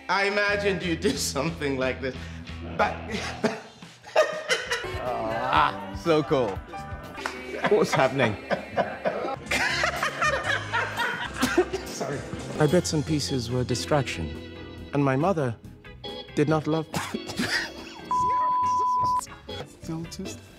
I imagined you'd do something like this. But... So cool. What's happening? Sorry. My bits and pieces were distraction. And my mother did not love... Still too...